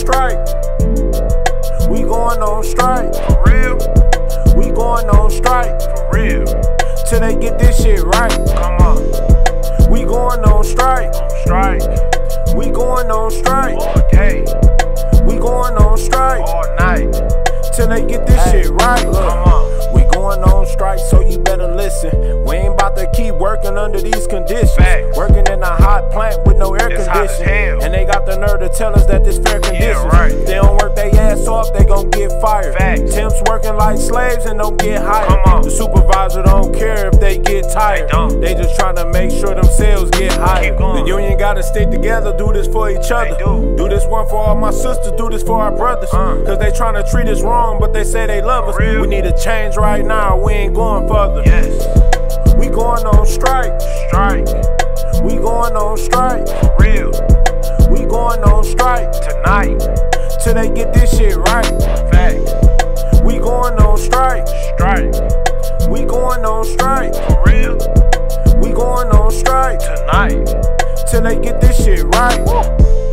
strike. We going on strike. For real? We going on strike. For real? Till they get this shit right. Come on. We going on strike. On strike. We going on strike. All day. We going on strike. All night. Till they get this shit right. Look, Come on. we going on strike, so you better listen. We ain't about to keep working under these conditions. Facts. Working in a hot plant with no air It's hot as conditioning. hell. And they got the nerve to tell us that this fair conditions. right. They don't work their ass off, they gon' get fired. Facts. Temps working like slaves and don't get hired. Come on. The supervisor don't care if they get tired. They don't. They just trying to make sure them sales get higher. Keep going. The union gotta stick together, do this for each other. do. this one for all my sisters, do this for our brothers. Cause they trying to treat us wrong, but they say they love us. real? We need a change right now, we ain't going further. Yes. We going on strike. Strike. We going on strike. For real? We going on strike. Tonight. Till they get this shit right. Facts. We going on strike. Strike. We going on strike. For real? We going on strike. Tonight. Till they get this shit right.